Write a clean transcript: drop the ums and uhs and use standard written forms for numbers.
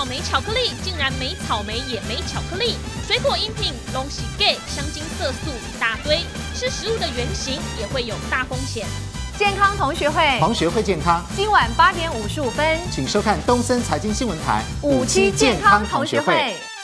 莓巧克力竟然没草莓也没巧克力，水果饮品东西给香精色素一大堆，吃食物的原型也会有大风险。 健康同学会， 同学会健康， 今晚8点55分， 请收看东森财经新闻台 57健康同学会。